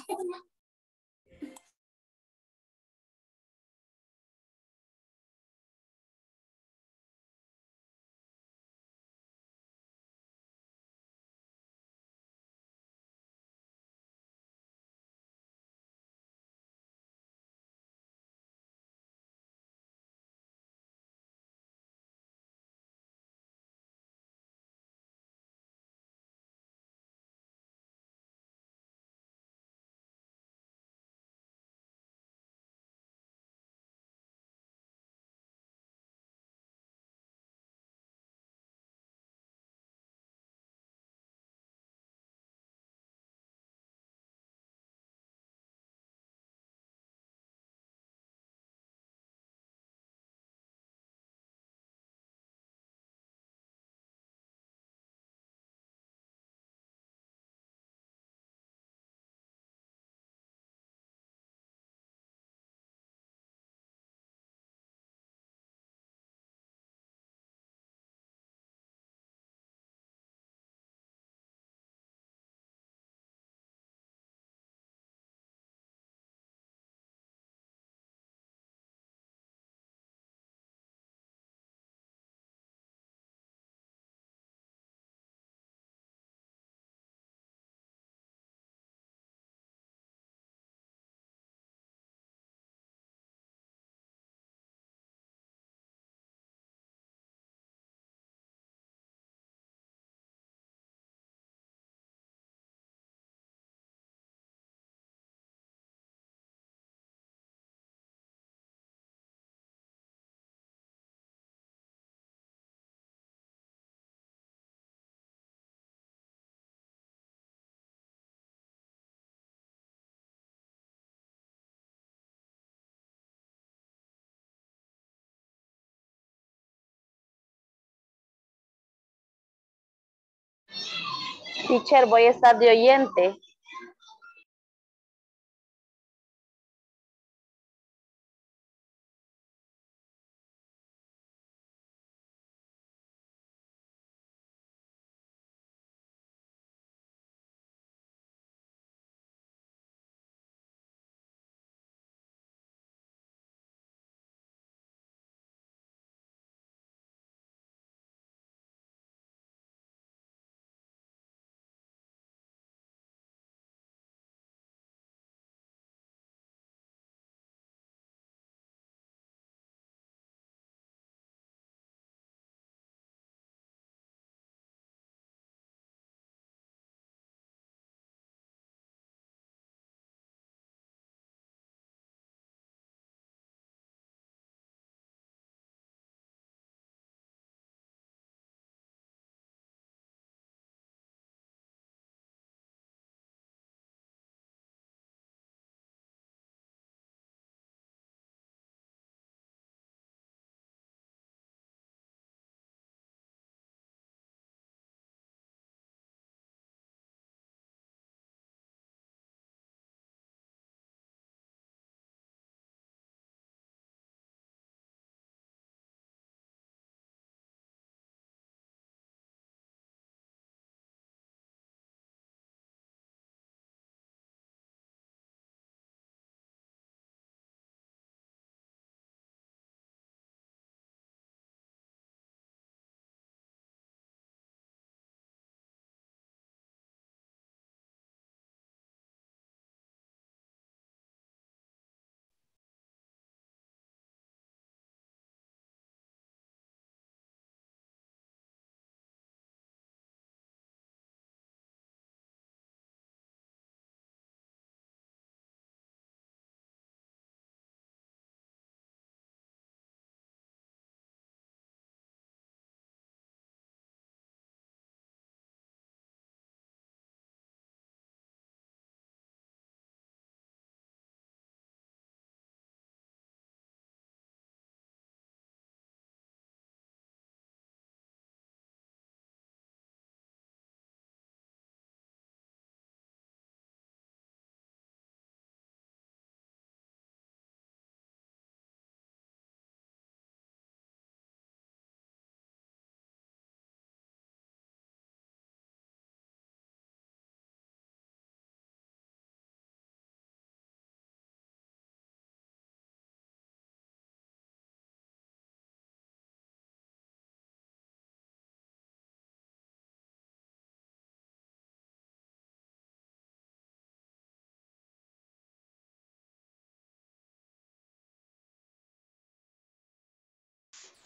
Teacher, voy a estar de oyente.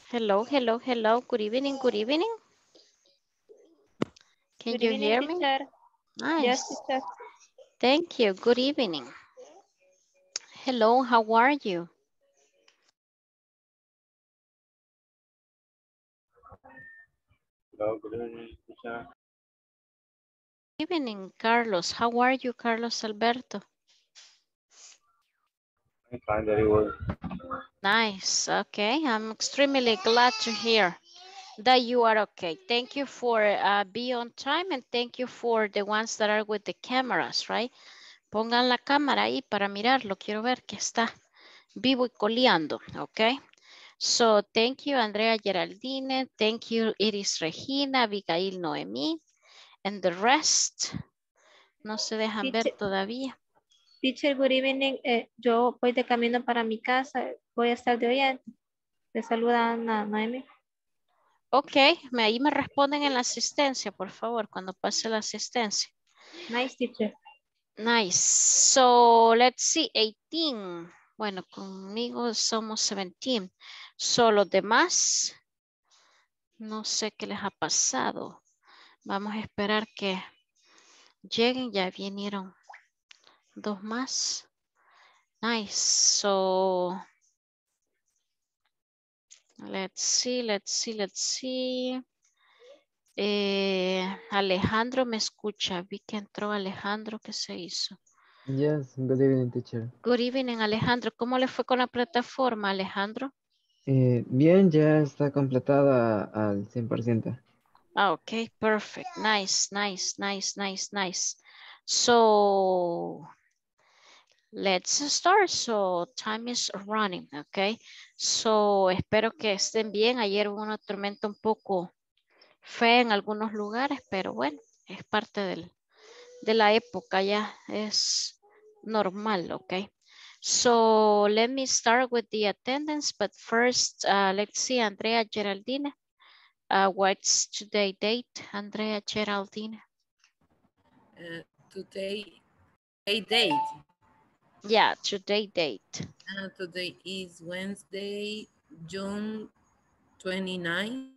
Hello, hello, hello. Good evening, good evening. Can Good you evening, hear me? teacher. Yes, Nice. teacher. Thank you. Good evening. Hello, how are you? Hello, good evening, teacher. Good evening, Carlos. How are you, Carlos Alberto? I'm fine, very well. Nice. Okay. I'm extremely glad to hear that you are okay. Thank you for being on time and thank you for the ones that are with the cameras, right? Pongan la cámara ahí para mirarlo. Quiero ver que está vivo y coleando, okay? So, thank you, Andrea Geraldine. Thank you, Iris Regina, Abigail Noemí, and the rest. No se dejan ver Teacher, todavía. teacher, good evening. Yo voy de camino para mi casa. Voy a estar de oyente. Le saluda Ana Noemi. Ok, ahí me responden en la asistencia, por favor, cuando pase la asistencia. Nice, teacher. Nice. So, let's see, 18. Bueno, conmigo somos 17. So, los demás, no sé qué les ha pasado. Vamos a esperar que lleguen. Ya vinieron dos más. Nice. So, let's see. Alejandro me escucha. Vi que entró Alejandro. ¿Qué se hizo? Yes, good evening, teacher. Good evening, Alejandro. ¿Cómo le fue con la plataforma, Alejandro? Bien, ya está completada al 100%. Okay, perfect. Nice. So, let's start. So, time is running, okay? So, espero que estén bien. Ayer hubo una tormenta un poco fea en algunos lugares, pero bueno, es parte de la época, ya es normal, okay? So, let me start with the attendance, but first, let's see, Andrea Geraldine. What's today date, Andrea Geraldine? Today date. Yeah, today date. Today is Wednesday, June 29th,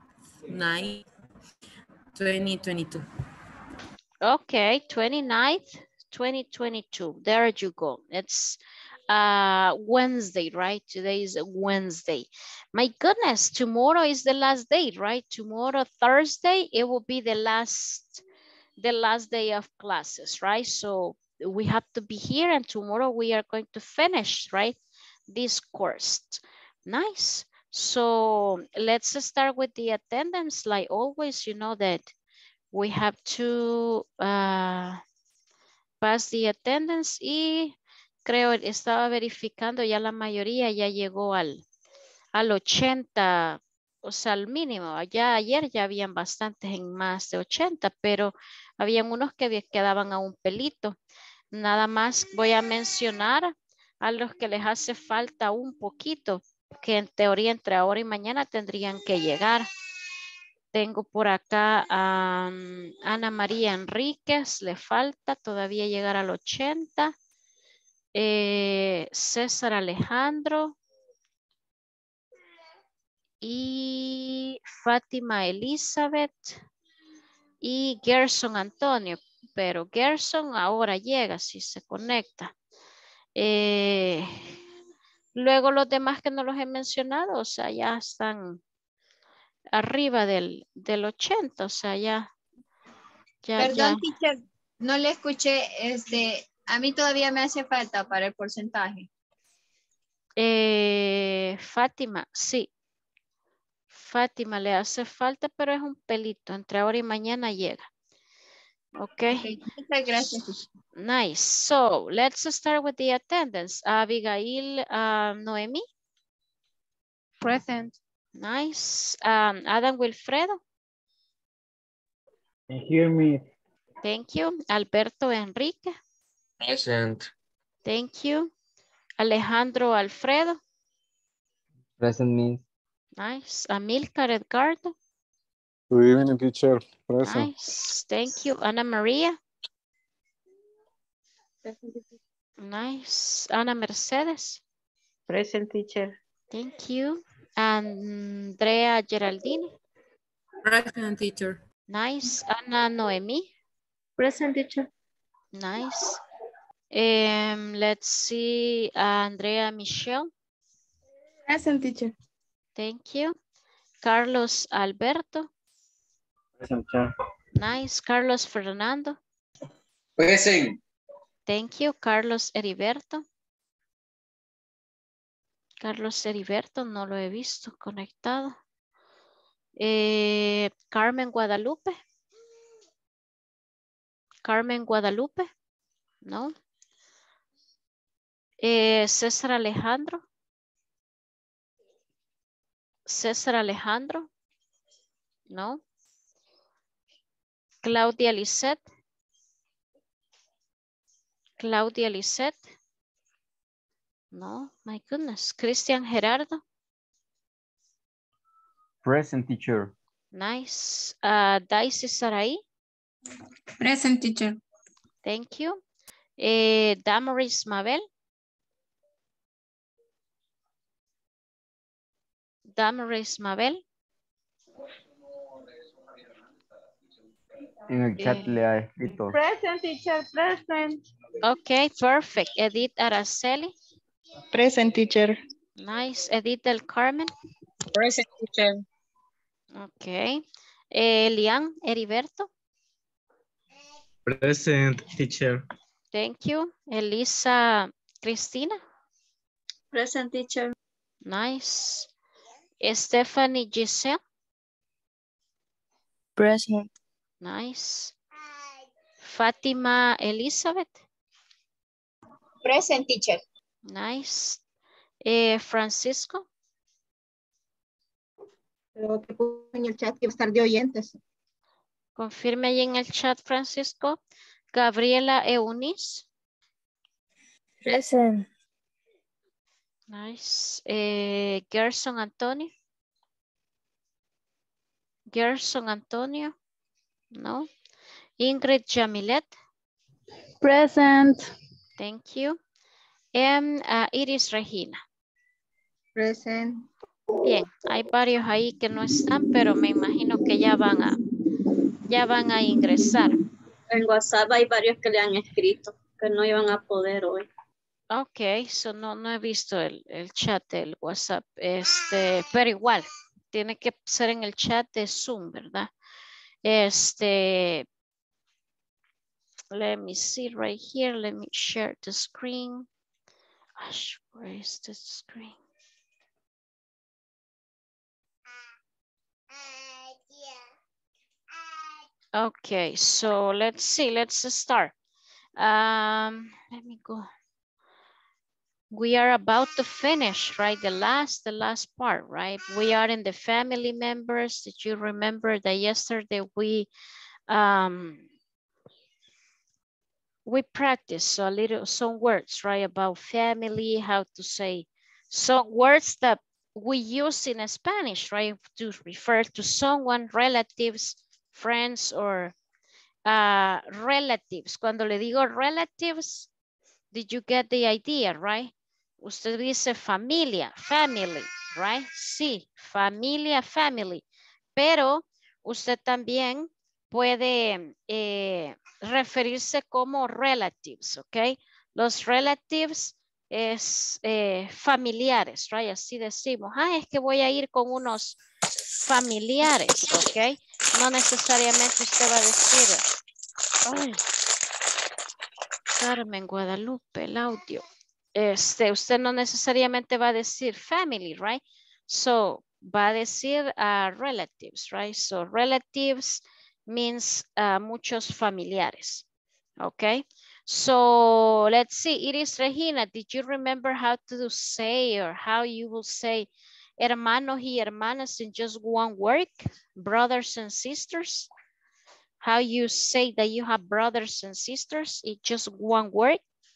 2022. Okay, 29th, 2022. There you go. It's Wednesday, right? Today is Wednesday. My goodness, tomorrow is the last day, right? Tomorrow, Thursday, it will be the last day of classes, right? So we have to be here and tomorrow we are going to finish, right? This course. Nice. So let's start with the attendance. Like always, you know that we have to pass the attendance y creo estaba verificando ya la mayoría ya llegó al 80, o sea, al mínimo. Ya ayer ya habían bastantes en más de 80, pero habían unos que quedaban a un pelito. Nada más voy a mencionar a los que les hace falta un poquito, que en teoría entre ahora y mañana tendrían que llegar. Tengo por acá a Ana María Enríquez, le falta todavía llegar al 80. César Alejandro y Fátima Elizabeth y Gerson Antonio, pero Gerson ahora llega si se conecta. Luego los demás que no los he mencionado, o sea, ya están arriba del 80, o sea, ya. Perdón, teacher, no le escuché, a mí todavía me hace falta para el porcentaje. Fátima, sí. Fátima le hace falta, pero es un pelito. Entre ahora y mañana llega. Okay. Muchas gracias. Nice. So let's start with the attendance. Abigail Noemi. Present. Nice. Adam Wilfredo. Can you hear me? Thank you. Alberto Enrique. Present. Thank you. Alejandro Alfredo. Present means. Nice. Amilcar Edgardo. Good evening, teacher. Present. Nice. Thank you. Ana Maria. Nice. Ana Mercedes. Present, teacher. Thank you. Andrea Geraldine. Present, teacher. Nice. Ana Noemi. Present, teacher. Nice. Let's see. Andrea Michelle. Present, teacher. Thank you. Carlos Alberto. Present, teacher. Nice. Carlos Fernando. Present. Thank you. Carlos Heriberto. Carlos Heriberto, no lo he visto conectado. Carmen Guadalupe. Carmen Guadalupe. No. César Alejandro. César Alejandro. No. Claudia Lisette. Claudia Lisette. No, my goodness. Cristian Gerardo. Present, teacher. Nice. Daisy Sarai. Present, teacher. Thank you. Damaris Mabel. Damaris Mabel. En el chat le ha escrito. Present, teacher. Present. Okay, perfect. Edith Araceli. Present, teacher. Nice. Edith del Carmen. Present, teacher. Okay. Lian Heriberto. Present, teacher. Thank you. Elisa Cristina. Present, teacher. Nice. Stephanie Giselle. Present. Nice. Fátima Elizabeth. Present, teacher. Nice. Francisco. Lo que puso en el chat que va a estar de oyentes. Confirme ahí en el chat, Francisco. Gabriela Eunice. Present. Nice. Gerson Antonio. Gerson Antonio. No. Ingrid Jamilet. Present. Thank you. And Iris Regina. Present. Bien, hay varios ahí que no están, pero me imagino que ya van a ingresar. En WhatsApp hay varios que le han escrito que no iban a poder hoy. Ok, so no he visto el chat del WhatsApp, pero igual, tiene que ser en el chat de Zoom, ¿verdad? Let me see right here, let me share the screen. Gosh, where is the screen? Okay, so let's see, let's start. Let me go. We are about to finish, right? The last part, right? We are in the family members. Did you remember that yesterday we practiced some words, right? About family, how to say some words that we use in Spanish, right? To refer to someone, relatives, friends, or relatives. Cuando le digo relatives, did you get the idea, right? Usted dice familia, family, right? Sí, familia, family. Pero usted también puede referirse como relatives, ¿ok? Los relatives es familiares, right? Así decimos, es que voy a ir con unos familiares, ¿ok? No necesariamente usted va a decir, ay, Carmen Guadalupe, el audio. Usted no necesariamente va a decir family, right? So, va a decir relatives, right? So, relatives means muchos familiares, okay? So, let's see, Iris Regina, did you remember how to say or how you will say hermanos y hermanas in just one word, brothers and sisters? How you say that you have brothers and sisters in just one word?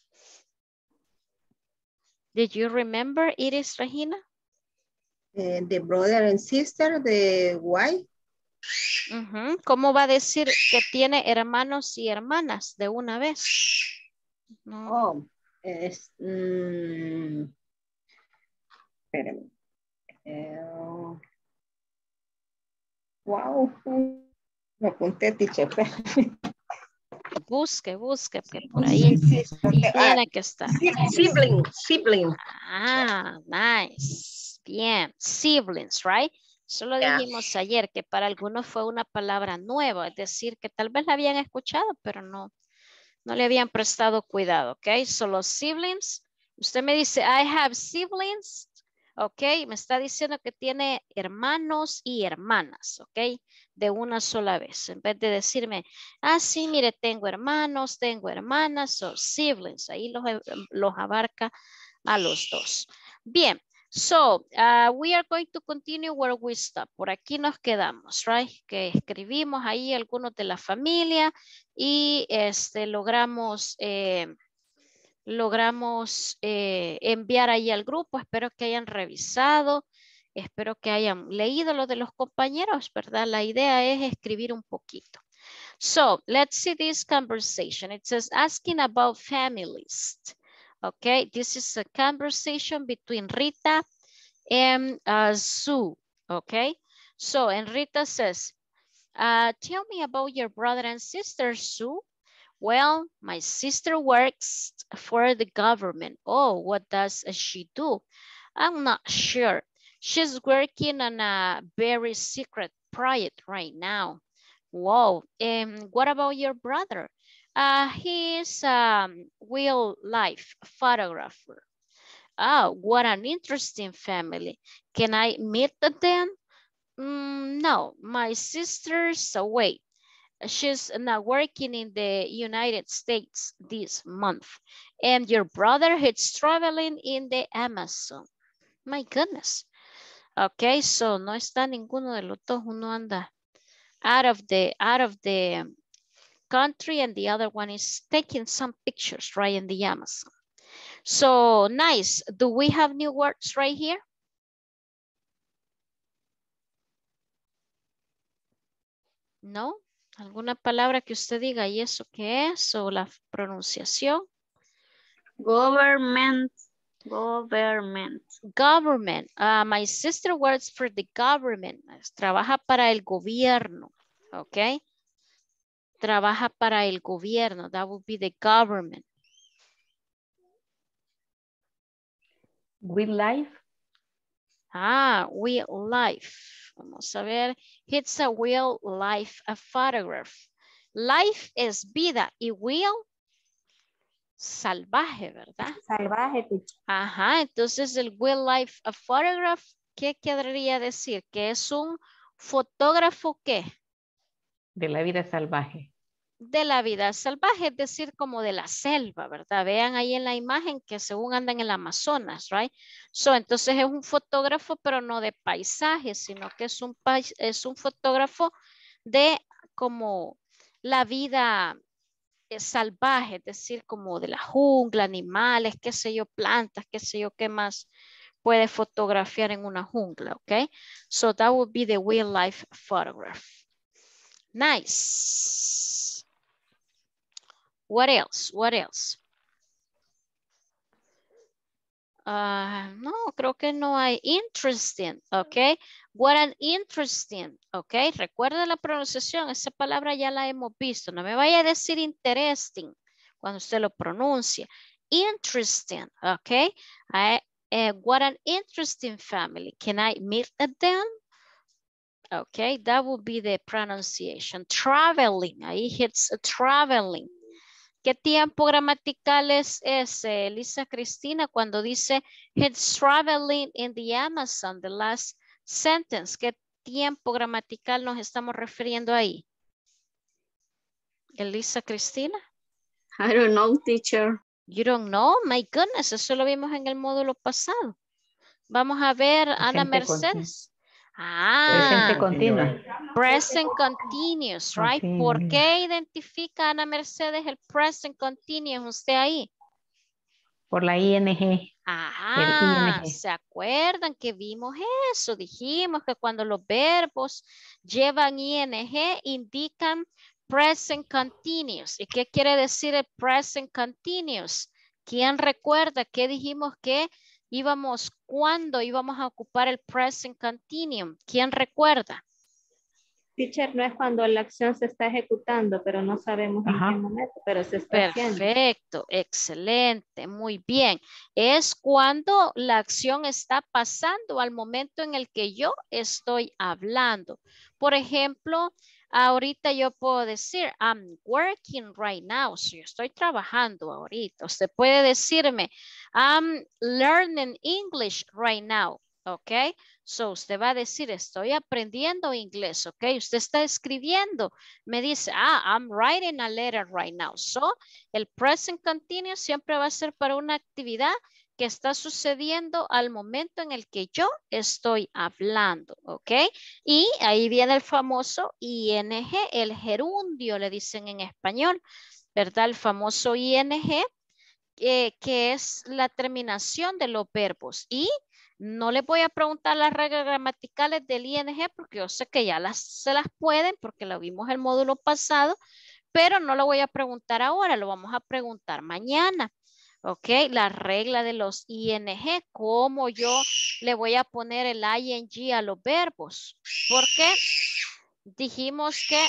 Did you remember, Iris Regina? The brother and sister, the wife. ¿Cómo va a decir que tiene hermanos y hermanas de una vez? No. Espérenme. Wow. Me apunté, teacher. Busque, que por ahí tiene que estar. Sibling. Ah, nice. Bien, siblings, right? Solo dijimos ayer que para algunos fue una palabra nueva, es decir, que tal vez la habían escuchado, pero no le habían prestado cuidado, ¿ok? So los siblings, usted me dice, I have siblings, ¿ok? Me está diciendo que tiene hermanos y hermanas, ¿ok? De una sola vez, en vez de decirme, sí, mire, tengo hermanos, tengo hermanas, o siblings, ahí los abarca a los dos. Bien. So, we are going to continue where we stop. Por aquí nos quedamos, right? Que escribimos ahí algunos de la familia y logramos enviar ahí al grupo. Espero que hayan revisado. Espero que hayan leído lo de los compañeros, ¿verdad? La idea es escribir un poquito. So, let's see this conversation. It says, asking about families. Okay, this is a conversation between Rita and Sue. Okay, so and Rita says, tell me about your brother and sister, Sue. Well, my sister works for the government. Oh, what does she do? I'm not sure. She's working on a very secret project right now. Wow, and what about your brother? He's a wildlife photographer. Oh, what an interesting family. Can I meet them? No, my sister's away. She's not working in the United States this month. And your brother is traveling in the Amazon. My goodness. Okay, so no está ninguno de los dos. Uno anda out of the country and the other one is taking some pictures right in the Amazon. So nice. Do we have new words right here? No. ¿Alguna palabra que usted diga y eso qué es o la pronunciación? Government. My sister works for the government. Trabaja para el gobierno. Okay. Trabaja para el gobierno. That would be the government. Wildlife. Wildlife. Vamos a ver. It's a wildlife photograph. Life es vida y wild, salvaje, ¿verdad? Salvaje. Ajá, entonces el wildlife photograph, ¿qué querría decir? Que es un fotógrafo, ¿qué? De la vida salvaje. De la vida salvaje, es decir, como de la selva, ¿verdad? Vean ahí en la imagen que según andan en el Amazonas, right? So, entonces es un fotógrafo, pero no de paisajes, sino que es un fotógrafo de como la vida salvaje, es decir, como de la jungla, animales, qué sé yo, plantas, qué sé yo, qué más puede fotografiar en una jungla, ¿ok? So, that would be the wildlife photograph. Nice. What else? What else? No, creo que no hay. Interesting, ok. What an interesting, ok. Recuerda la pronunciación, esa palabra ya la hemos visto. No me vaya a decir interesting cuando usted lo pronuncia. Interesting, ok. What an interesting family. Can I meet them? Okay, that would be the pronunciation. Traveling, ahí hits traveling. ¿Qué tiempo gramatical es ese, Lisa Cristina, cuando dice he's traveling in the Amazon, the last sentence? ¿Qué tiempo gramatical nos estamos refiriendo ahí? Elisa Cristina? I don't know, teacher. You don't know? My goodness, eso lo vimos en el módulo pasado. Vamos a ver Ana Mercedes. Presente continuo. Present continuous, right? Okay. ¿Por qué identifica Ana Mercedes el present continuous usted ahí? Por la ING. Ajá, ¿se acuerdan que vimos eso? Dijimos que cuando los verbos llevan ING indican present continuous. ¿Y qué quiere decir el present continuous? ¿Quién recuerda que dijimos que ¿Cuándo íbamos a ocupar el present continuum? ¿Quién recuerda? Teacher, no es cuando la acción se está ejecutando, pero no sabemos en qué momento, pero se está haciendo. Perfecto, excelente, muy bien. Es cuando la acción está pasando al momento en el que yo estoy hablando. Por ejemplo, ahorita yo puedo decir, I'm working right now. Si yo estoy trabajando ahorita. Usted puede decirme, I'm learning English right now. ¿Ok? So, usted va a decir, estoy aprendiendo inglés, ¿ok? Usted está escribiendo. Me dice, I'm writing a letter right now. So, el present continuous siempre va a ser para una actividad que está sucediendo al momento en el que yo estoy hablando, ¿ok? Y ahí viene el famoso ing, el gerundio, le dicen en español, ¿verdad? El famoso ing, que es la terminación de los verbos. Y no les voy a preguntar las reglas gramaticales del ing porque yo sé que ya se las pueden porque lo vimos el módulo pasado, pero no lo voy a preguntar ahora, lo vamos a preguntar mañana. ¿Ok? La regla de los ing, cómo yo le voy a poner el ing a los verbos. Porque dijimos que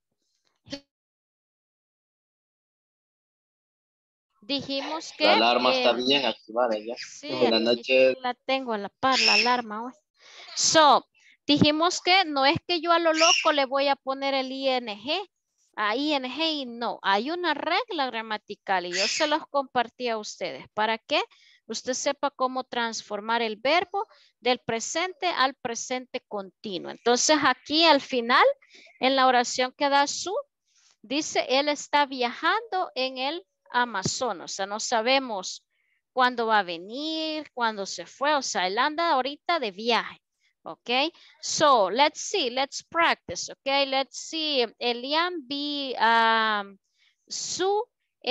la alarma está bien activada ya. Sí, Buenas noches. la tengo a la par, la alarma hoy. So, dijimos que no es que yo a lo loco le voy a poner el ing y no. Hay una regla gramatical y yo se los compartí a ustedes. ¿Para qué? Usted sepa cómo transformar el verbo del presente al presente continuo. Entonces, aquí al final, en la oración que da su, dice, él está viajando en el Amazonas. O sea, no sabemos cuándo va a venir, cuándo se fue. O sea, él anda ahorita de viaje. Okay, so let's see, let's practice. Okay, let's see. Elian be Sue.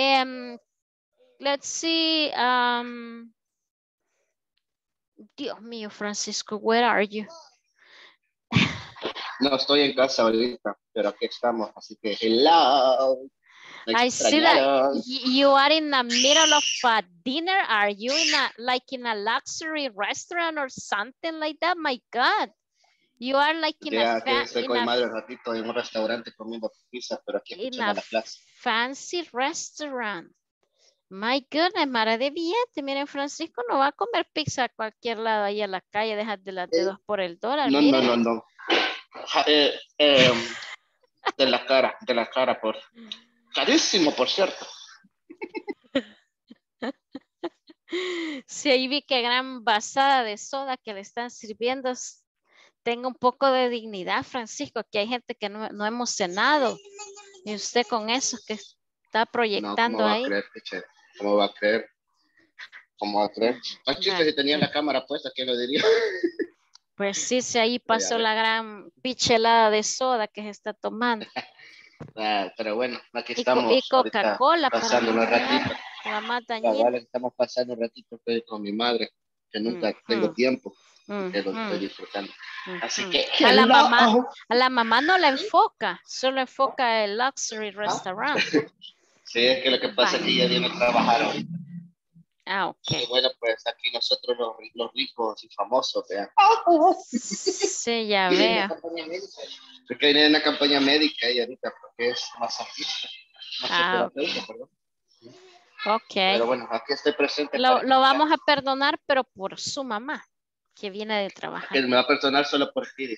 Let's see. Dios mío, Francisco, where are you? No estoy en casa ahorita, pero aquí estamos, así que hello. I see that you are in the middle of a dinner. Are you in a luxury restaurant or something like that? My God. You are like in a estoy con mi madre un ratito en un restaurante comiendo pizza, pero aquí escuchando la clase. Fancy restaurant. My goodness, madre de billete. Miren, Francisco no va a comer pizza a cualquier lado ahí en la calle, deja de las de 2 por el dólar. No. De la cara, carísimo, por cierto. Sí, ahí vi que gran vasada de soda que le están sirviendo. Tenga un poco de dignidad, Francisco, que hay gente que no hemos cenado. Y usted con eso que está proyectando ¿cómo ahí. Va a creer, ¿Cómo va a creer? ¿Cómo va a creer? Más chiste si tenía la cámara puesta, ¿quién lo diría? Pues sí, ahí pasó la gran pichelada de soda que se está tomando. Pero bueno, aquí estamos. Y Coca-Cola pasando un ratito. La más dañina. Estamos pasando un ratito con mi madre, que nunca tengo tiempo, que lo estoy disfrutando. Así que a la mamá no la enfoca, solo enfoca el luxury restaurant. Sí, es que lo que pasa es que ella viene a trabajar ahorita. Ok. Y bueno, pues aquí nosotros los ricos y famosos, vean. Sí, ya veo. Porque viene en una campaña médica ella ahorita, porque es masajista. Masoterapeuta, perdón. Ok. Pero bueno, aquí estoy presente. Lo vamos a perdonar, pero por su mamá, que viene de trabajar. Que me va a perdonar solo por ti.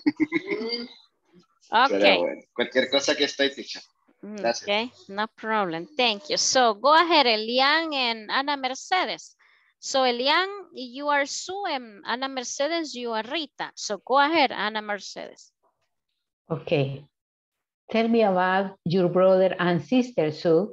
Ok. Pero bueno, cualquier cosa que estoy, teacher. Gracias. Okay, no problem. Thank you. So go ahead, Elian and Ana Mercedes. So Elian, you are Sue, and Ana Mercedes, you are Rita. So go ahead, Ana Mercedes. Okay. Tell me about your brother and sister, Sue.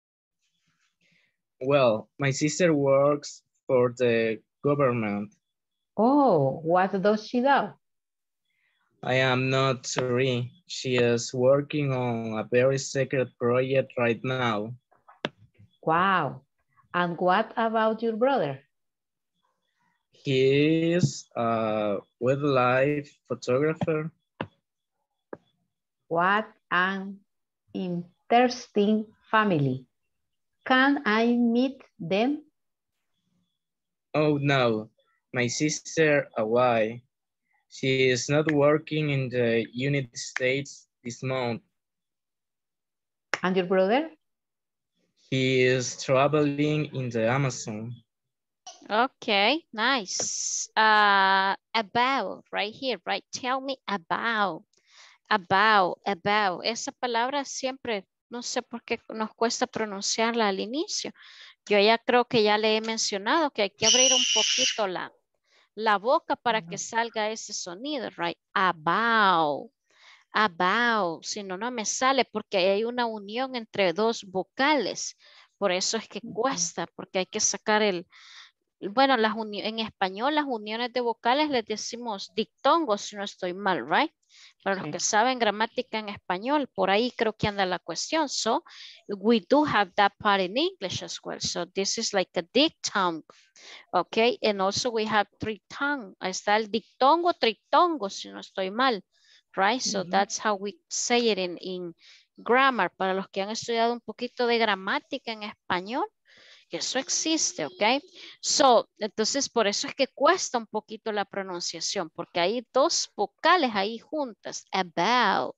Well, my sister works for the government. Oh, what does she do? I am not sure. She is working on a very secret project right now. Wow. And what about your brother? He is a wildlife photographer. What an interesting family. Can I meet them? Oh no, my sister away. She is not working in the United States this month. And your brother? He is traveling in the Amazon. Okay, nice. About, right here, right? Tell me about. Esa palabra siempre, no sé por qué nos cuesta pronunciarla al inicio. Yo ya creo que ya le he mencionado que hay que abrir un poquito la boca para que salga ese sonido, right? About. Si no, no me sale porque hay una unión entre dos vocales. Por eso es que cuesta, porque hay que sacar bueno, en español las uniones de vocales les decimos dictongos si no estoy mal, right? Para los que saben gramática en español, por ahí creo que anda la cuestión. So, we do have that part in English as well. So, this is like a diphthong, okay? And also we have triphthong. Ahí está el dictongo, tritongo, si no estoy mal, right? So, that's how we say it in grammar. Para los que han estudiado un poquito de gramática en español, eso existe, ¿ok? So, entonces por eso es que cuesta un poquito la pronunciación, porque hay dos vocales ahí juntas. About,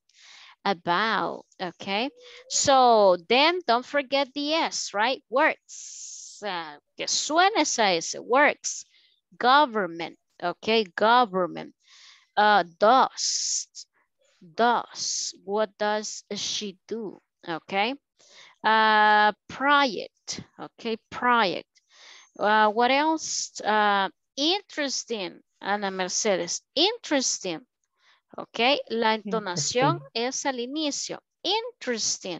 ¿ok? So, then don't forget the S, right? Works, que suene esa S, works. Government, ¿ok? Government. Does, what does she do, ¿ok? Project, okay, project. What else? Interesting, Ana Mercedes, interesting, okay. La entonación es al inicio, interesting,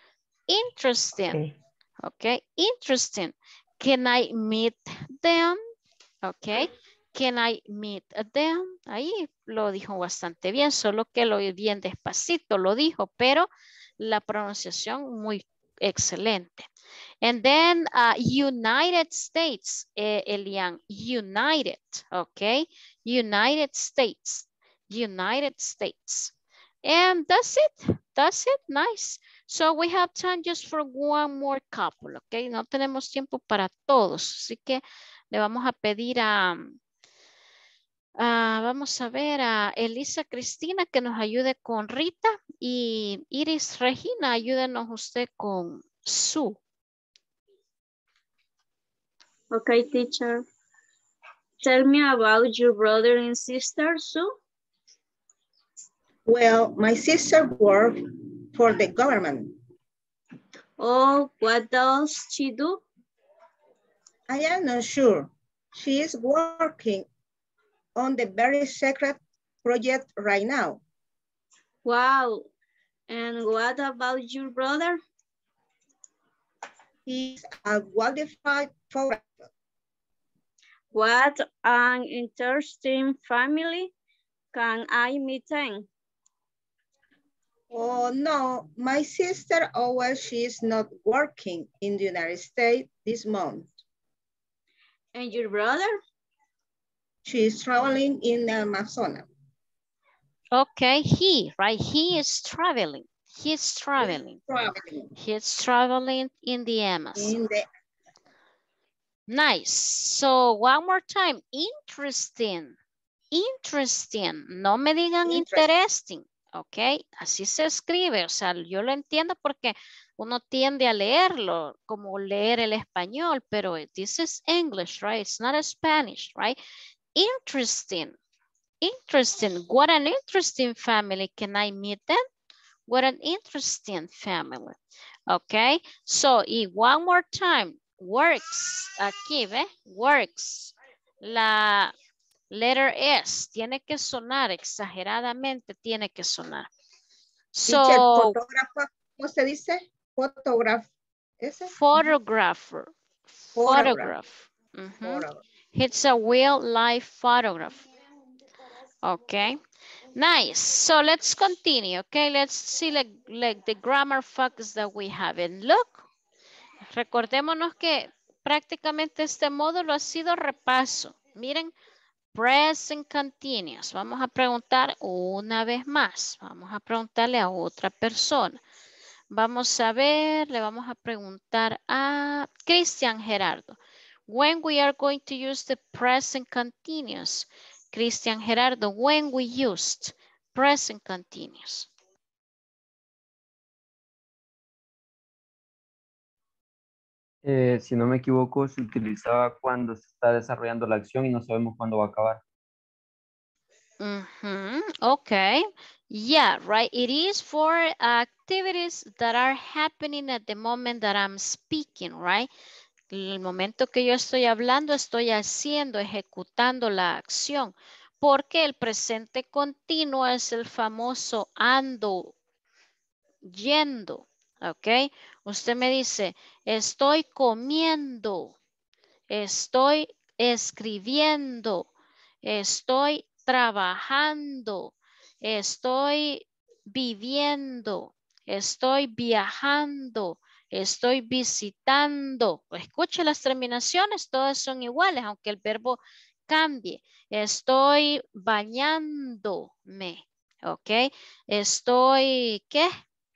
okay, interesting. Can I meet them? Okay, can I meet them? Ahí lo dijo bastante bien, solo que lo bien despacito lo dijo, pero la pronunciación muy excelente. And then United States, Elian, United, okay? United States. And that's it, nice. So we have time just for one more couple, okay? No tenemos tiempo para todos, así que le vamos a pedir vamos a ver a Elisa Cristina que nos ayude con Rita y Iris Regina, ayúdenos usted con Sue. Okay, teacher. Tell me about your brother and sister, Sue. Well, my sister works for the government. Oh, what does she do? I am not sure. She is working on the very secret project right now. Wow. And what about your brother? He's a qualified photographer. What an interesting family. Can I meet them? Oh no, my sister, she is not working in the United States this month. And your brother? She is traveling in the Amazonas. Okay, he is traveling. He's traveling in the Amazon. Nice. So one more time. Interesting. No me digan interesting. Ok. Así se escribe. O sea, yo lo entiendo porque uno tiende a leerlo como leer el español, pero this is English, right? It's not a Spanish, right? Interesting. What an interesting family. Can I meet them? What an interesting family. Okay. So, y one more time. Works. Aquí, ¿ve? Works. La letter S. Tiene que sonar exageradamente. Tiene que sonar. So, teacher, fotógrafo, ¿cómo se dice? Photographer. It's a real life photograph. Okay. Nice. So let's continue. Okay. Let's see like the grammar facts that we have. And look. Recordémonos que prácticamente este módulo ha sido repaso. Miren. Present continuous. Vamos a preguntar una vez más. Vamos a preguntarle a otra persona. Vamos a ver. Le vamos a preguntar a Cristian Gerardo. When we are going to use the present continuous. Cristian Gerardo, when we used present continuous. Si no me equivoco, se utilizaba cuando se está desarrollando la acción y no sabemos cuándo va a acabar. Okay. Yeah, right. It is for activities that are happening at the moment that I'm speaking, right? El momento que yo estoy hablando, estoy haciendo, ejecutando la acción. Porque el presente continuo es el famoso ando, yendo. Ok. Usted me dice, estoy comiendo, estoy escribiendo, estoy trabajando, estoy viviendo, estoy viajando, estoy visitando. Escuche las terminaciones, todas son iguales, aunque el verbo cambie. Estoy bañándome, ¿ok? Estoy, ¿qué?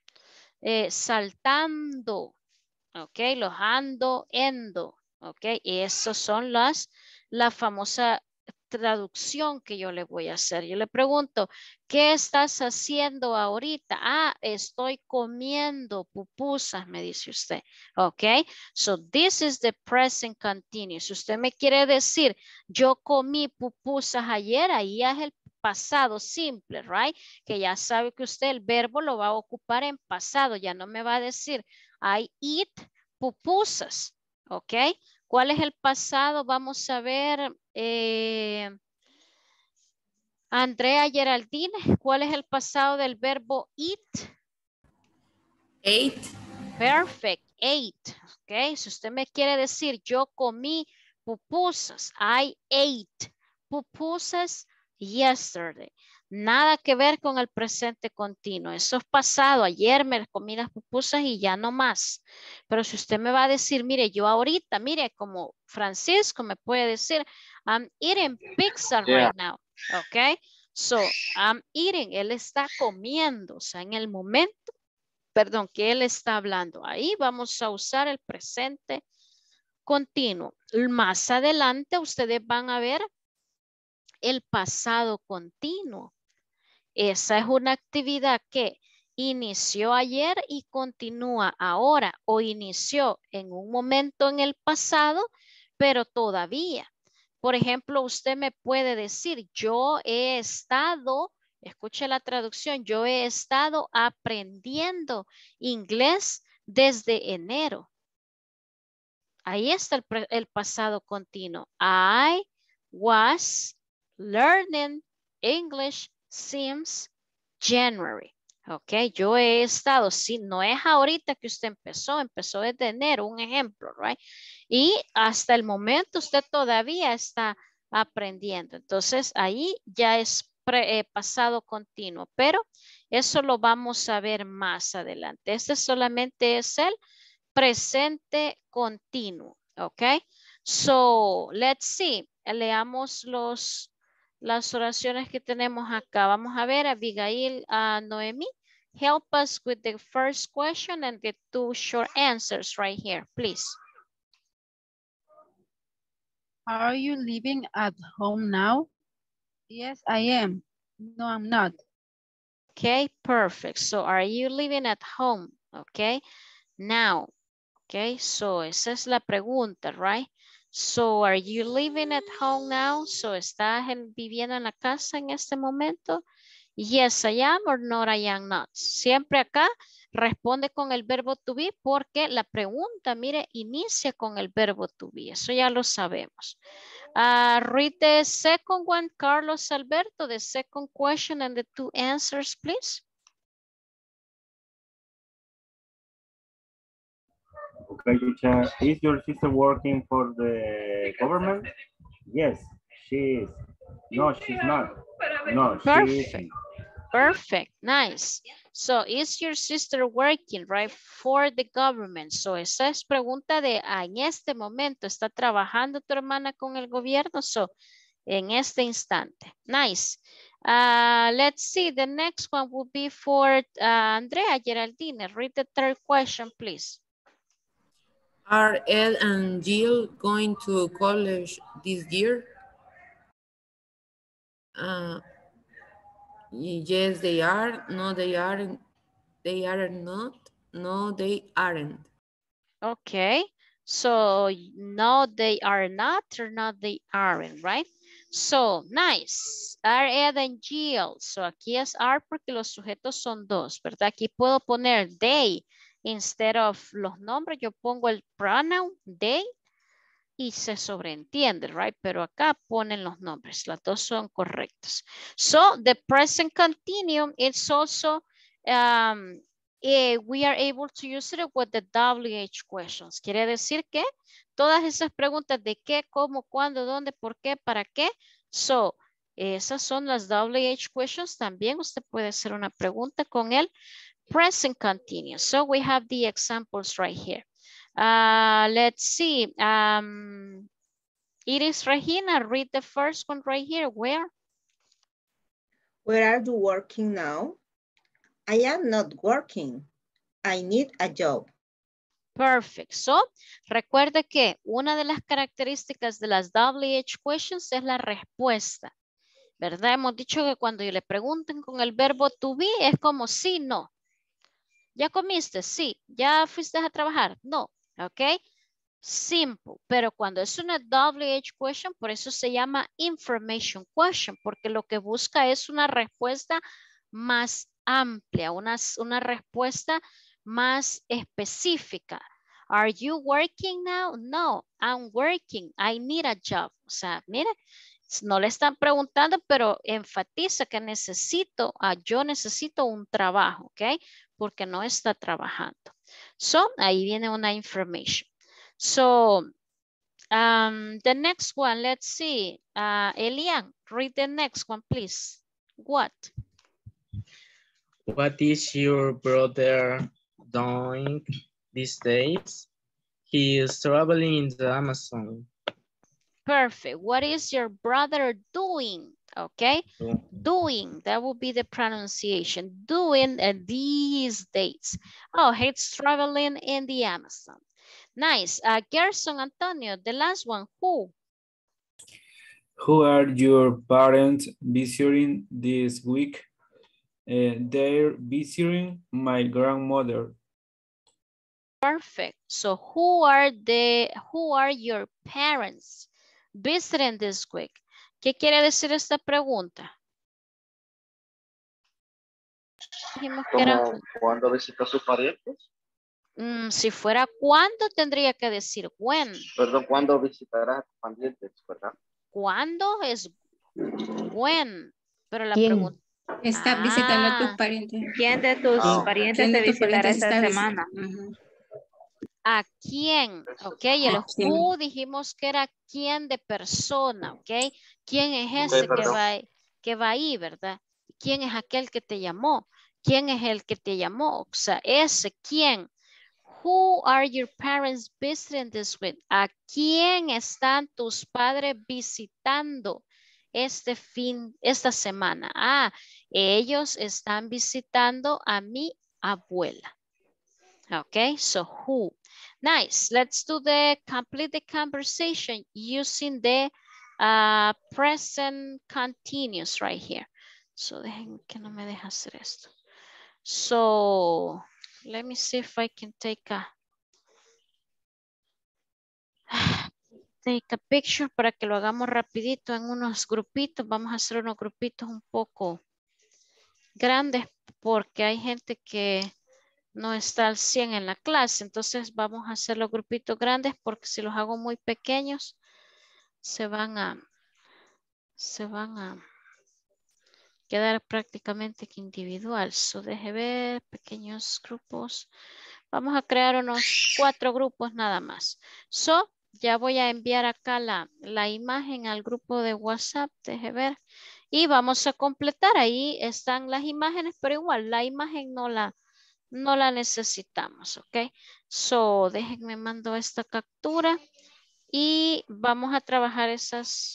Saltando, ¿ok? Los ando, endo, ¿ok? Y esos son la famosa traducción que yo le voy a hacer. Yo le pregunto, ¿qué estás haciendo ahorita? Ah, estoy comiendo pupusas, me dice usted. Ok, so this is the present continuous. Si usted me quiere decir, yo comí pupusas ayer, ahí es el pasado simple, right? Que ya sabe que usted el verbo lo va a ocupar en pasado. Ya no me va a decir, I eat pupusas. Ok, ¿cuál es el pasado? Vamos a ver. Andrea Geraldine, ¿cuál es el pasado del verbo eat? Ate. Perfect, ate. Ok, si usted me quiere decir yo comí pupusas, I ate pupusas yesterday. Nada que ver con el presente continuo. Eso es pasado. Ayer me comí las pupusas y ya no más. Pero si usted me va a decir, mire, yo ahorita, mire, como Francisco me puede decir, I'm eating pizza right now. Ok, so I'm eating. Él está comiendo. O sea, en el momento, perdón, que él está hablando. Ahí vamos a usar el presente continuo. Más adelante ustedes van a ver el pasado continuo. Esa es una actividad que inició ayer y continúa ahora o inició en un momento en el pasado, pero todavía. Por ejemplo, usted me puede decir, yo he estado, escuche la traducción, yo he estado aprendiendo inglés desde enero. Ahí está el pasado continuo. I was learning English since January. Ok, yo he estado, sí, no es ahorita que usted empezó desde enero, un ejemplo, right? Y hasta el momento usted todavía está aprendiendo. Entonces ahí ya es pasado continuo, pero eso lo vamos a ver más adelante. Este solamente es el presente continuo, ok? So, let's see. Leamos las oraciones que tenemos acá. Vamos a ver, Abigail, Noemi. Help us with the first question and the two short answers right here, please. Are you living at home now? Yes, I am. No, I'm not. Okay, perfect. So, are you living at home? Okay, now. Okay, so esa es la pregunta, right? So, are you living at home now? So, ¿estás viviendo en la casa en este momento? Yes, I am or no, I am not. Siempre acá responde con el verbo to be porque la pregunta, mire, inicia con el verbo to be. Eso ya lo sabemos. Read the second one, Carlos Alberto, the second question and the two answers, please. Okay, teacher. Is your sister working for the government? Yes, she is. No, she's not. No, she isn't. Perfect, nice. So, is your sister working, right, for the government? So, esa es pregunta de, en este momento, ¿está trabajando tu hermana con el gobierno? So, en este instante. Nice. Let's see, the next one will be for Andrea Geraldine. Read the third question, please. Are Ed and Jill going to college this year? Yes, they are. No, they aren't. They are not. No, they aren't. Okay. So no, they are not, or no, they aren't, right? So, nice. Are Ed and Jill. So aquí es are porque los sujetos son dos, ¿verdad? Aquí puedo poner they instead of los nombres. Yo pongo el pronoun they y se sobreentiende, right? Pero acá ponen los nombres. Las dos son correctas. So, the present continuum is also, we are able to use it with the WH questions. Quiere decir que todas esas preguntas de qué, cómo, cuándo, dónde, por qué, para qué. So, esas son las WH questions. También usted puede hacer una pregunta con el present continuous. So, we have the examples right here. Let's see. Iris Regina, read the first one right here. Where? Where are you working now? I am not working. I need a job. Perfect. So, recuerde que una de las características de las WH questions es la respuesta, ¿verdad? Hemos dicho que cuando le pregunten con el verbo to be es como sí, no. ¿Ya comiste? Sí. ¿Ya fuiste a trabajar? No. ¿Ok? Simple. Pero cuando es una WH question, por eso se llama information question, porque lo que busca es una respuesta más amplia, una respuesta más específica. Are you working now? No, I'm working. I need a job. O sea, mire, no le están preguntando, pero enfatiza que yo necesito un trabajo, ¿ok? Porque no está trabajando. So, ahí viene una information. So, the next one, let's see. Elian, read the next one, please. What? What is your brother doing these days? He is traveling in the Amazon. Perfect. What is your brother doing? Okay. Doing, that will be the pronunciation. Doing these days. Oh, he's traveling in the Amazon. Nice. Gerson Antonio, the last one, who? Who are your parents visiting this week? They're visiting my grandmother. Perfect. So who are your parents visiting this week? ¿Qué quiere decir esta pregunta? Dijimos que era... ¿Cuándo visita a sus parientes? Si fuera cuándo, tendría que decir when. Perdón, ¿cuándo visitarás a tus parientes, verdad? ¿Cuándo es when? Pero la ¿Quién? pregunta... Estás visitando a tus parientes. ¿Quién de tus parientes ¿Quién te de tus visitará parientes esta está semana? ¿A quién? Ok, el ¿A quién? who dijimos que era quién de persona, ok. ¿Quién es ese que va ahí, verdad? ¿Quién es aquel que te llamó? ¿Quién es el que te llamó? O sea, ese quién. Who are your parents visiting this week? ¿A quién están tus padres visitando esta semana? Ah, ellos están visitando a mi abuela. Okay, so who? Nice. Let's do complete the conversation using the present continuous right here. So, déjenme que no me deja hacer esto. So, let me see if I can take a picture para que lo hagamos rapidito en unos grupitos. Vamos a hacer unos grupitos un poco grandes porque hay gente que no está al 100 en la clase. Entonces vamos a hacer los grupitos grandes porque si los hago muy pequeños se van a quedar prácticamente que individual. So, deje ver, pequeños grupos. Vamos a crear unos 4 grupos nada más. So, ya voy a enviar acá la imagen al grupo de WhatsApp, deje ver. Y vamos a completar. Ahí están las imágenes, pero igual la imagen no la necesitamos, ¿ok? So, déjenme mando esta captura y vamos a trabajar esas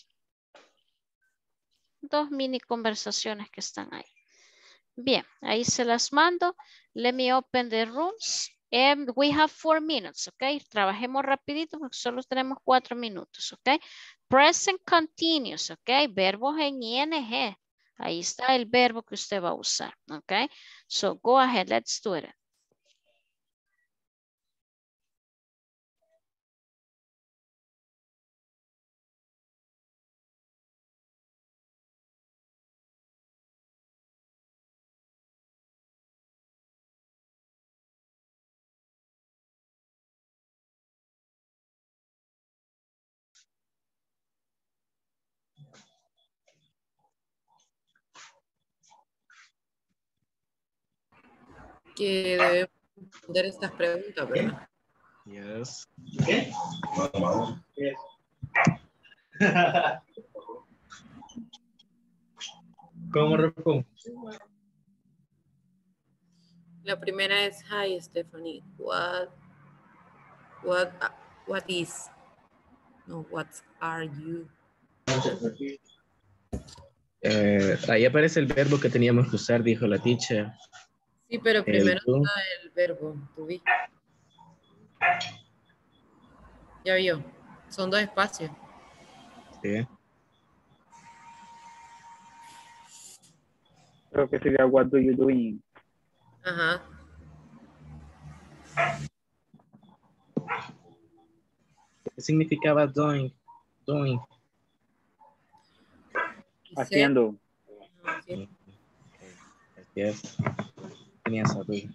2 mini conversaciones que están ahí. Bien, ahí se las mando. Let me open the rooms We have 4 minutes, ok. Trabajemos rapidito porque solo tenemos 4 minutos, ok. Present continuous, ok. Verbos en ing. Ahí está el verbo que usted va a usar, ok. So go ahead, let's do it. Que debemos responder estas preguntas, ¿verdad? Yes. ¿Cómo respondo? La primera es, hi, Stephanie. What is? No, what are you? Ahí aparece el verbo que teníamos que usar, dijo la teacher. Sí, pero primero tú. está el verbo, to be. Ya vio, son 2 espacios. Sí. Creo que sería what do you doing. Ajá. ¿Qué significaba doing? Doing. Haciendo. Sí. Yes. Tenía esa duda.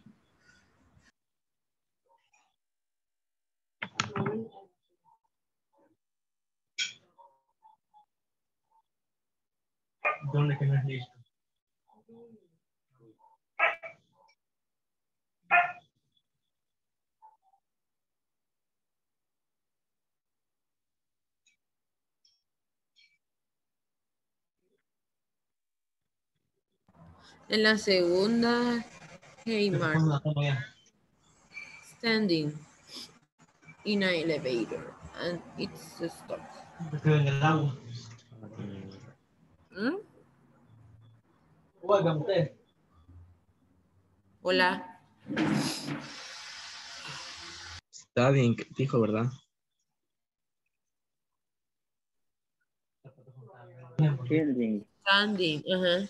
¿Dónde que no es listo? En la segunda, hey, Mark. Standing in an elevator and it's stuck. Estoy en el agua. ¿Mm? Oigan usted. Hola. Studying, dijo, ¿verdad? Standing. Standing, ajá.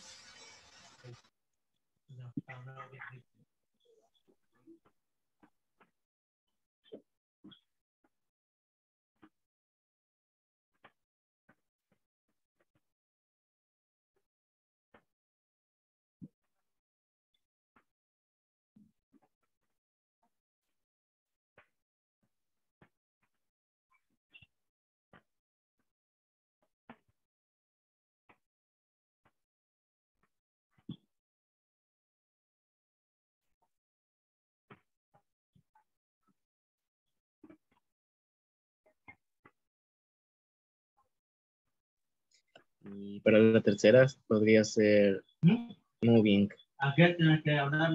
Y para la tercera podría ser moving. ¿A qué tienes que hablar?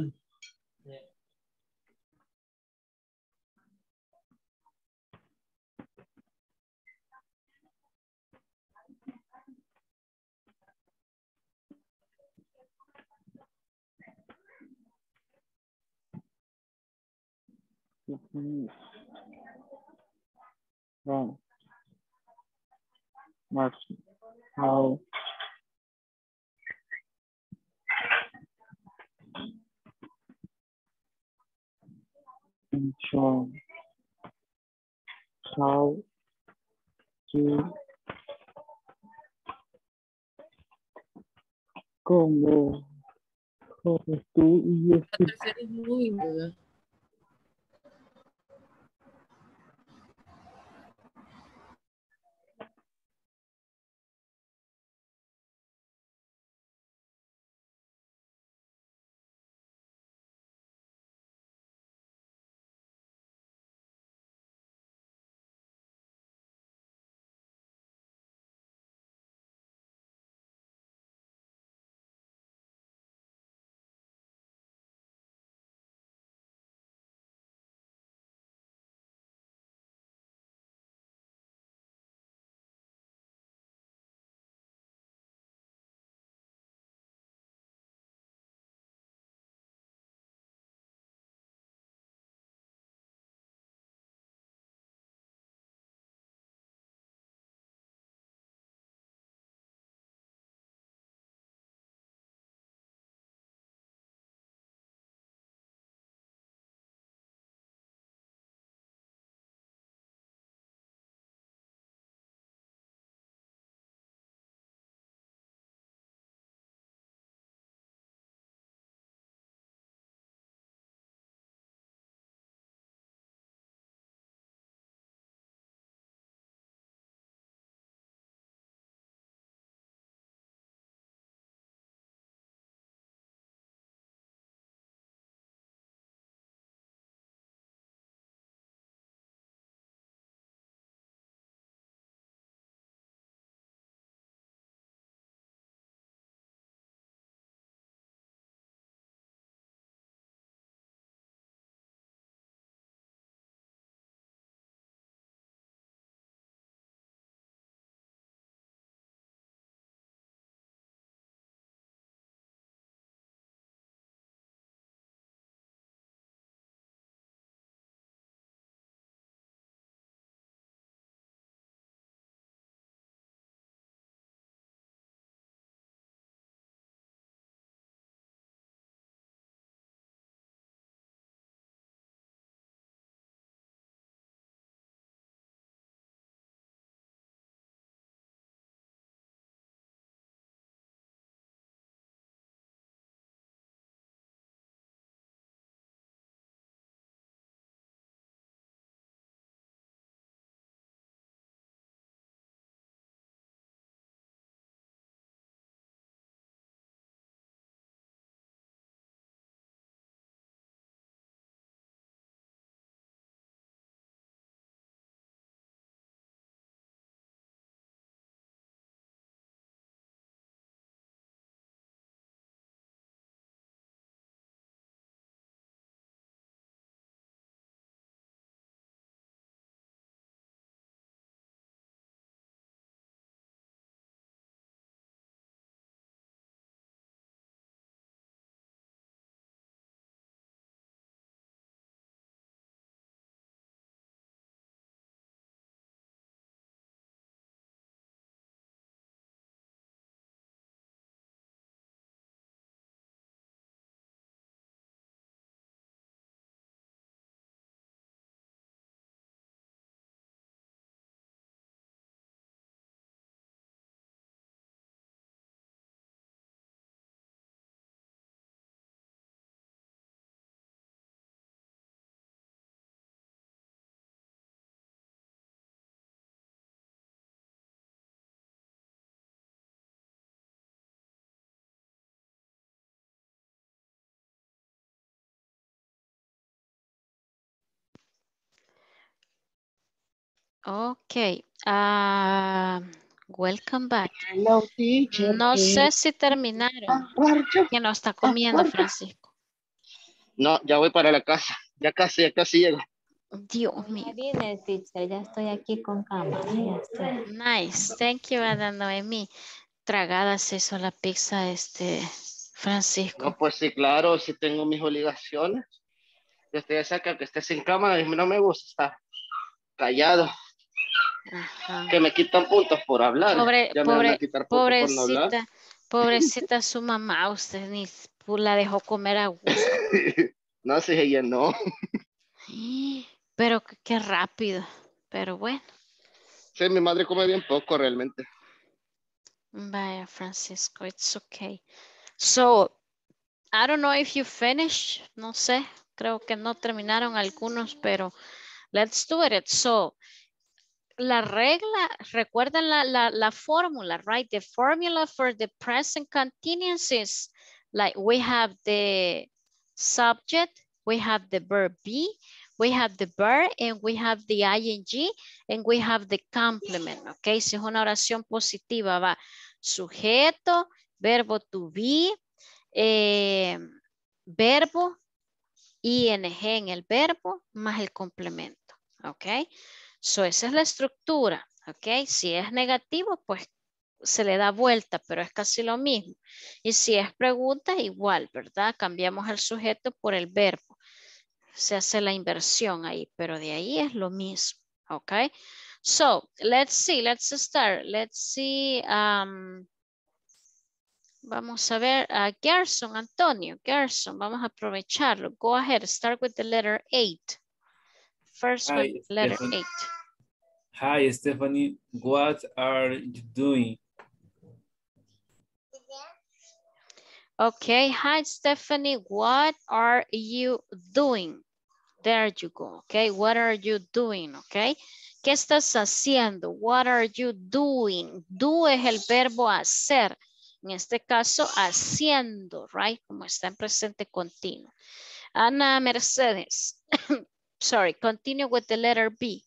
Wrong. Mark. How? Show. How to como tú y La tercera es moving, ¿verdad? Ok. Welcome back. Hello, teacher. No sé si terminaron. ¿Quién no está comiendo, Francisco? No, ya voy para la casa. Ya casi llego. Dios mío. Ya vine, teacher, ya estoy aquí con cámara. Ya estoy. Nice. Thank you, Ana Noemí. Tragada se hizo la pizza, Francisco. No, pues sí, claro, sí tengo mis obligaciones. Desde esa que estés en cama, no me gusta estar callado. Ajá. Que me quitan puntos por hablar. Ya me van a quitar puntos por no hablar. Pobrecita su mamá, usted ni la dejó comer a gusto. No, si ella no. Pero qué rápido. Pero bueno. Sí, mi madre come bien poco realmente. Vaya, Francisco, it's okay. So, I don't know if you finished. No sé. Creo que no terminaron algunos, pero let's do it. So, la regla, recuerdan la fórmula, right? The formula for the present continuous is like we have the subject, we have the verb be, we have the verb, and we have the ing, and we have the complement, okay? Si es una oración positiva, va sujeto, verbo to be, verbo, ing en el verbo, más el complemento, ok? So, esa es la estructura, ¿ok? Si es negativo, pues se le da vuelta, pero es casi lo mismo. Y si es pregunta, igual, ¿verdad? Cambiamos el sujeto por el verbo. Se hace la inversión ahí, pero de ahí es lo mismo, ¿ok? So, let's see, let's start. Let's see, vamos a ver a Gerson, Antonio, Gerson, vamos a aprovecharlo. Go ahead, start with the letter 8. First one, letter 8. Hi, Stephanie. What are you doing? Okay. Hi, Stephanie. What are you doing? There you go. Okay. What are you doing? Okay. ¿Qué estás haciendo? What are you doing? Do es el verbo hacer. En este caso, haciendo, right? Como está en presente continuo. Ana Mercedes. Sorry. Continue with the letter B.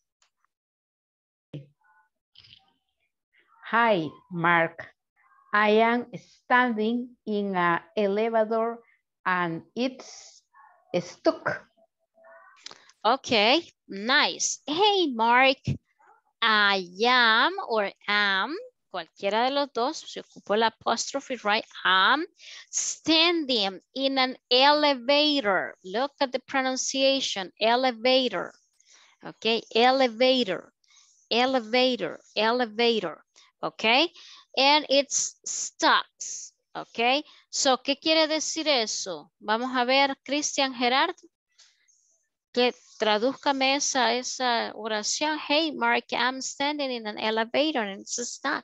Hi, Mark. I am standing in an elevator and it's stuck. Okay, nice. Hey, Mark. I am or am, cualquiera de los dos, se ocupa el apostrophe, right? I'm standing in an elevator. Look at the pronunciation, elevator. Okay, elevator, elevator, elevator. Okay, and it's stuck. Okay, so, ¿qué quiere decir eso? Vamos a ver, Cristian Gerardo. Que tradúzcame esa oración. Hey, Mark, I'm standing in an elevator and it's stuck.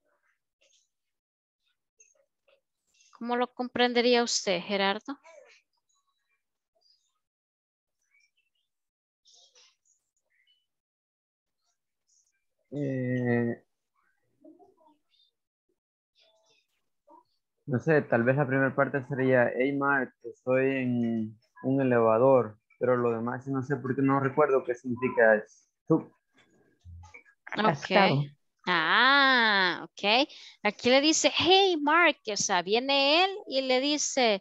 ¿Cómo lo comprendería usted, Gerardo? No sé, tal vez la primera parte sería, hey Mark, estoy en un elevador, pero lo demás no sé por qué no recuerdo qué significa stuck. Ok. Ah, ok. Aquí le dice, hey Mark, o sea, viene él y le dice,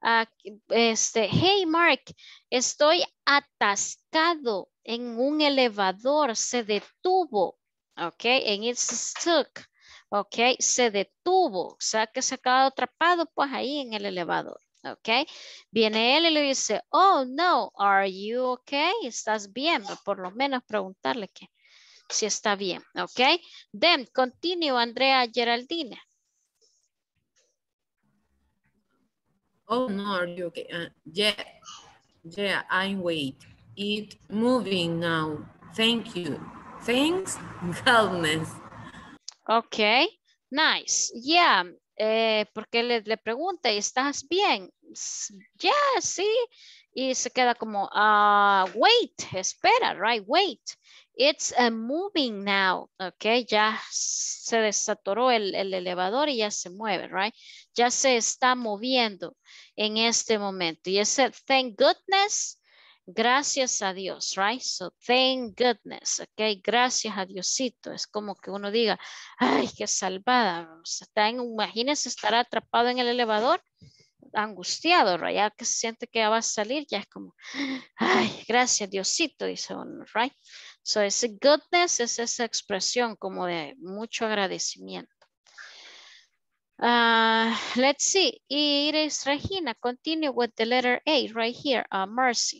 hey Mark, estoy atascado en un elevador, se detuvo, ok, and it's stuck, ok, se detuvo, o sea que se ha quedado atrapado pues ahí en el elevador, ok. Viene él y le dice, oh no, are you okay? ¿Estás bien? Por lo menos preguntarle que si está bien, ok. Then, continue, Andrea Geraldine. Oh, no, are you okay? Yeah, I'm wait. It moving now. Thank you. Thanks, goodness. Ok, nice. Yeah, porque le pregunta, ¿estás bien? Yeah, sí. Y se queda como, wait, espera, right, wait. It's moving now, ok, ya se desatoró el elevador y ya se mueve, right, ya se está moviendo en este momento. Y ese thank goodness Gracias a Dios, right? So, thank goodness, okay? Gracias a Diosito. Es como que uno diga, ay, qué salvada. O sea, imagínese estar atrapado en el elevador, angustiado, right? Ya que se siente que ya va a salir, ya es como, ay, gracias Diosito, dice uno, right? So, ese goodness es esa expresión como de mucho agradecimiento. Let's see. Iris Regina, continue with the letter A right here. Mercy.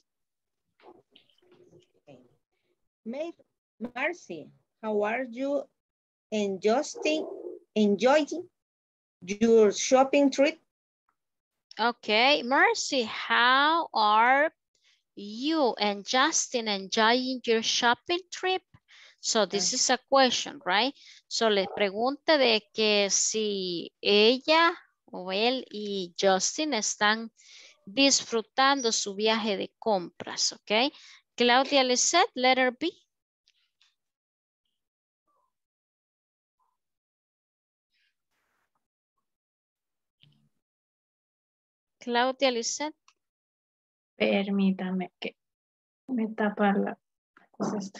Marcy, how are you enjoying your shopping trip? Okay, Mercy, how are you and Justin enjoying your shopping trip? So this is a question, right? So les pregunta de que si ella o él y Justin están disfrutando su viaje de compras, ¿ok? Claudia Lisette, letter B. Claudia Lisette. Permítame que me tapa la cosa esta.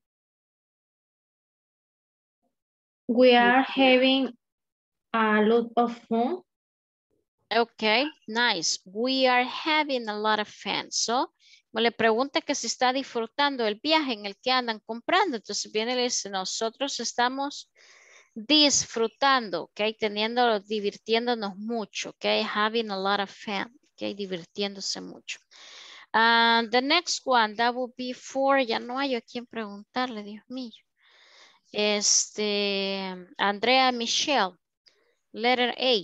We are having a lot of fun. Okay, nice. We are having a lot of fun. So, le pregunta que si está disfrutando el viaje en el que andan comprando. Entonces viene y le dice, nosotros estamos disfrutando, ok, divirtiéndonos mucho, ok, having a lot of fun, ok, divirtiéndose mucho. The next one, that would be for, ya no hay a quien preguntarle, Dios mío. Andrea Michelle, letter 8.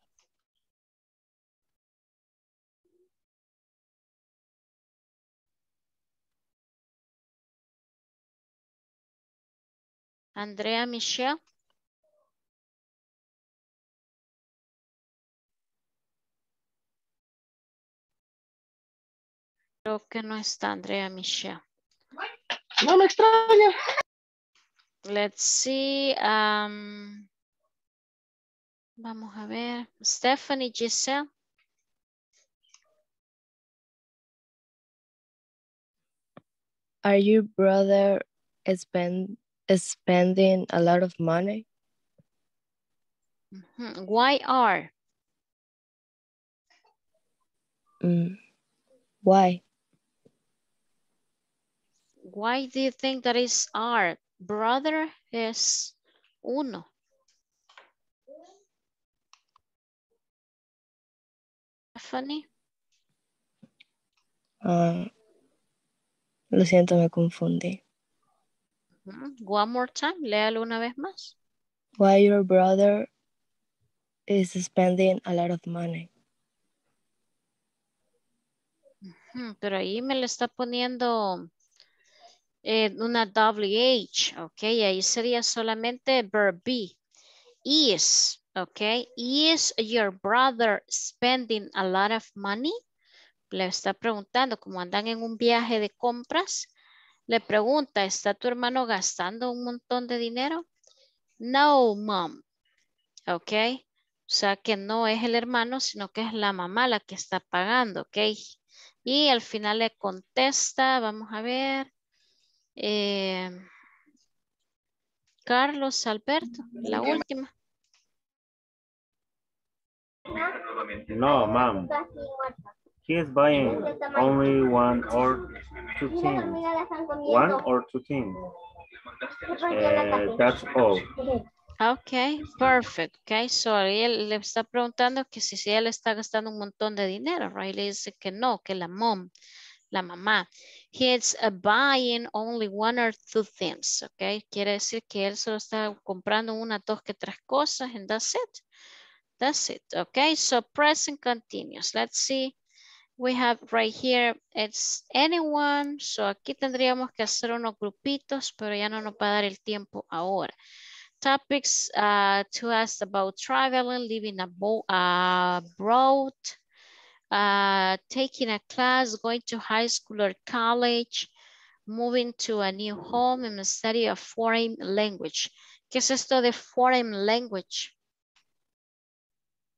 Andrea Michelle. Creo que no está Andrea Michelle. No me extraña. Let's see. Vamos a ver. Stephanie Giselle. Are your brother spending a lot of money? Why are? Why? Why do you think that is are? Brother es uno. Stephanie. Lo siento, me confundí. One more time, léalo una vez más. Why your brother is spending a lot of money? Pero ahí me le está poniendo una WH, ok, ahí sería solamente verb be. Is, ok, is your brother spending a lot of money? Le está preguntando, como andan en un viaje de compras, le pregunta, ¿está tu hermano gastando un montón de dinero? No, mom. Ok. O sea que no es el hermano, sino que es la mamá la que está pagando. Ok. Y al final le contesta, vamos a ver. Carlos Alberto, la última. No, mom. He is buying only one or two things. One or two things. That's all. Ok, perfect. Ok, so él le está preguntando que si él está gastando un montón de dinero, right? Le dice que no, que la mamá. He's buying only one or two things, ok. Quiere decir que él solo está comprando una, dos, que tres cosas, and that's it. That's it, ok. So present continuous. Let's see. We have right here, it's anyone. So aquí tendríamos que hacer unos grupitos, pero ya no nos va a dar el tiempo ahora. Topics to ask about traveling, living abroad, taking a class, going to high school or college, moving to a new home and study a foreign language. ¿Qué es esto de foreign language?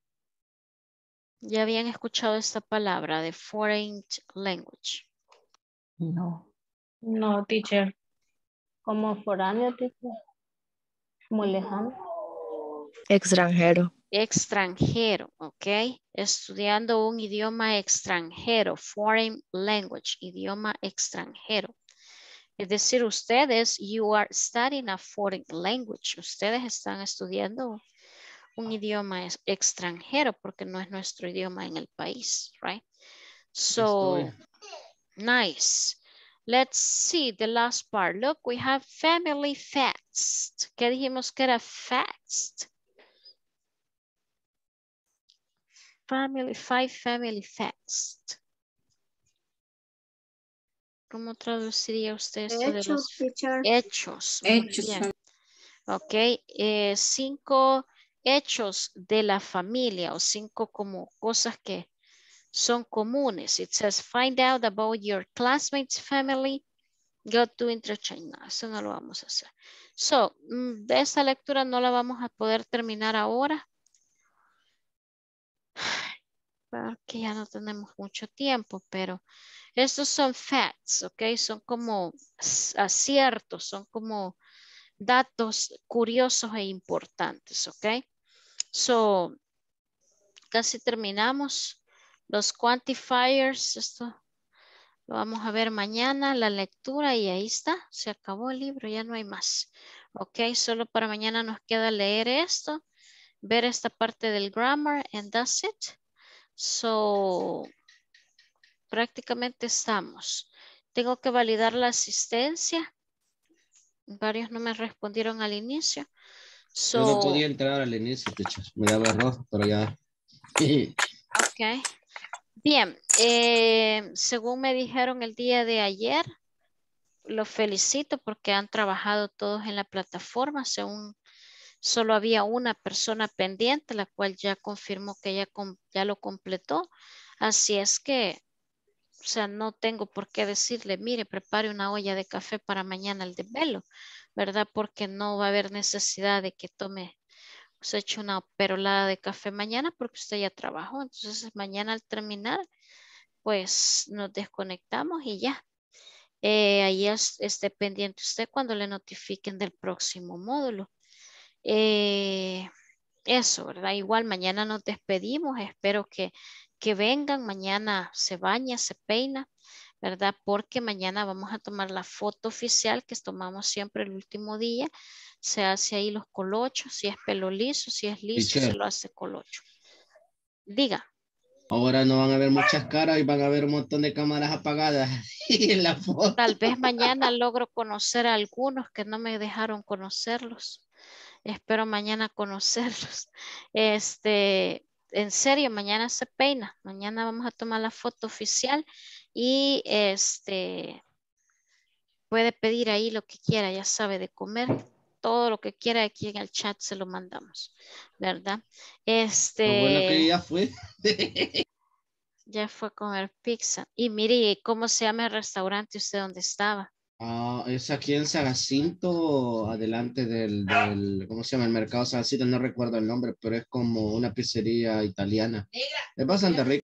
Ya habían escuchado esta palabra de foreign language. No. No, teacher. Como foráneo, teacher. Como lejano. Extranjero. Extranjero, ok. Estudiando un idioma extranjero, foreign language, idioma extranjero. Es decir, ustedes, you are studying a foreign language. Ustedes están estudiando un idioma extranjero porque no es nuestro idioma en el país, right? So, nice. Let's see the last part. Look, we have family facts. ¿Qué dijimos que era facts? Five family facts. ¿Cómo traduciría usted esto de los hechos? Muy bien. Ok, 5 hechos de la familia o 5 como cosas que son comunes. It says find out about your classmates' family. Go to interchange. No, eso no lo vamos a hacer. So, de esta lectura no la vamos a poder terminar ahora. Porque ya no tenemos mucho tiempo, pero estos son facts, ¿ok? Son como aciertos, son como datos curiosos e importantes, ¿ok? So, casi terminamos. Los quantifiers, esto lo vamos a ver mañana, la lectura, y ahí está, se acabó el libro, ya no hay más. Ok, solo para mañana nos queda leer esto, ver esta parte del grammar, and that's it. So, prácticamente estamos. Tengo que validar la asistencia. Varios no me respondieron al inicio. So, yo no podía entrar al inicio, teacher. Me daba error, pero ya. Ok. Bien, según me dijeron el día de ayer, los felicito porque han trabajado todos en la plataforma. Según solo había una persona pendiente, la cual ya confirmó que ya lo completó. Así es que, o sea, no tengo por qué decirle, mire, prepare una olla de café para mañana el desvelo, ¿verdad? Porque no va a haber necesidad de que tome, se eche una perolada de café mañana porque usted ya trabajó. Entonces, mañana al terminar, pues nos desconectamos y ya. Ahí esté pendiente usted cuando le notifiquen del próximo módulo. Eso, ¿verdad? Igual mañana nos despedimos. Espero que vengan. Mañana se baña, se peina, ¿verdad? Porque mañana vamos a tomar la foto oficial que tomamos siempre el último día. Se hace ahí los colochos. Si es pelo liso, si es liso, se lo hace colocho. Diga. Ahora no van a ver muchas caras y van a ver un montón de cámaras apagadas en la foto. Tal vez mañana logro conocer a algunos que no me dejaron conocerlos. Espero mañana conocerlos. En serio, mañana se peina. Mañana vamos a tomar la foto oficial y puede pedir ahí lo que quiera, ya sabe, de comer. Todo lo que quiera aquí en el chat se lo mandamos, ¿verdad? Lo bueno que ya fue. Ya fue a comer pizza. Y mire, ¿cómo se llama el restaurante usted dónde estaba? Es aquí en San Jacinto, adelante del, ¿cómo se llama? El mercado San Jacinto, no recuerdo el nombre, pero es como una pizzería italiana. Es bastante rico.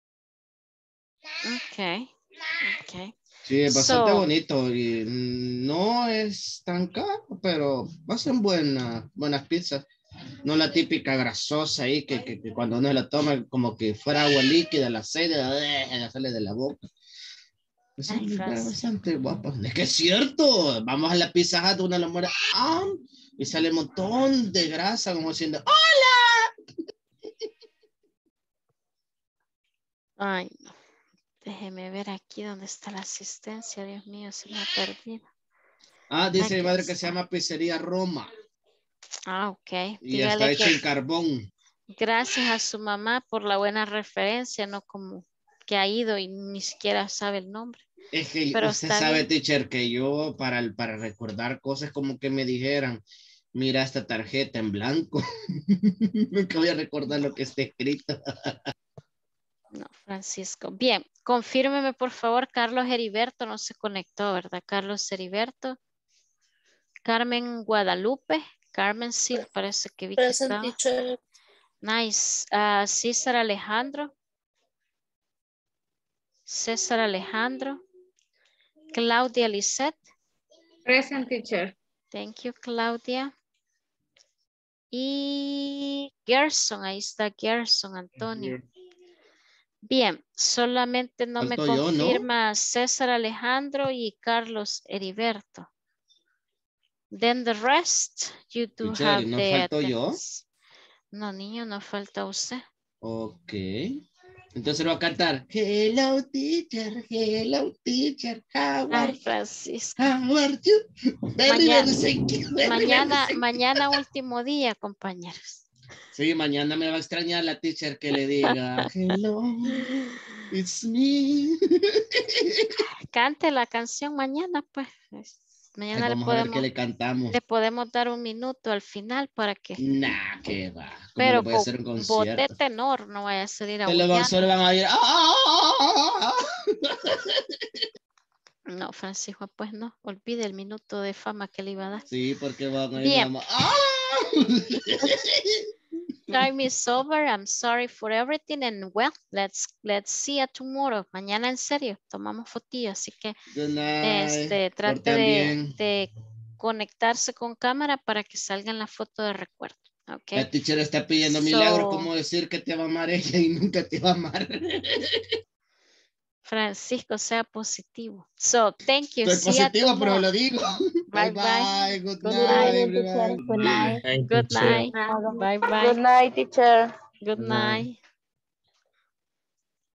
Ok. Sí, es bastante bonito y no es tan caro, pero hacen buenas pizzas. No la típica grasosa ahí que cuando uno la toma como que fuera agua líquida, la sede sale de la boca. Es bastante guapa. Es que es cierto. Vamos a la Pizza Hut, una la muere y sale un montón de grasa como diciendo ¡hola! Ay, no. Déjeme ver aquí dónde está la asistencia. Dios mío, se me ha perdido. Dice mi madre que se llama Pizzería Roma. Ok. Y está hecho en carbón. Gracias a su mamá por la buena referencia, no como que ha ido y ni siquiera sabe el nombre. Es que pero usted sabe, teacher, que yo para recordar cosas como que me dijeran, mira esta tarjeta en blanco. Nunca voy a recordar lo que está escrito. No, Francisco. Bien, confírmeme por favor, Carlos Heriberto no se conectó, ¿verdad? Carlos Heriberto. Carmen Guadalupe. Carmen sí, parece que vi que estaba. Nice. César Alejandro. César Alejandro. Claudia Lisette. Present, teacher. Thank you, Claudia. Y Gerson, ahí está Gerson Antonio. Bien, solamente no me Falto yo, ¿no? confirma César Alejandro y Carlos Heriberto. Then the rest, you do Teacher, have ¿no the falto yo? attendance. No, niño, no falta usted. Ok. Entonces lo va a cantar. Hello, teacher. Hello, teacher. How are Ay, Francisco. How are you? Very, very thank you. Mañana último día, compañeros. Sí, mañana me va a extrañar la teacher que le diga hello, it's me. Cante la canción mañana, pues. Mañana Ay, vamos a ver qué le cantamos. le podemos dar un minuto al final para que. Nah, que va. ¿Cómo Pero le voy a hacer un concierto? bote tenor, no vaya a salir a Solo van a ir. No, Francisco, pues no. Olvide el minuto de fama que le iba a dar. Sí, porque van a ir. Bien. Time is over. I'm sorry for everything. And well, let's see you tomorrow. Mañana en serio, tomamos fotillo. Así que trate de conectarse con cámara para que salga en la foto de recuerdo. Okay. La teacher está pidiendo milagro. ¿Cómo decir que te va a amar ella y nunca te va a amar? Francisco, sea positivo. So, thank you. Estoy positivo, pero lo digo. Bye, bye. Good night, everybody. Good night. Good night. Bye, bye. Good night, teacher. Good night.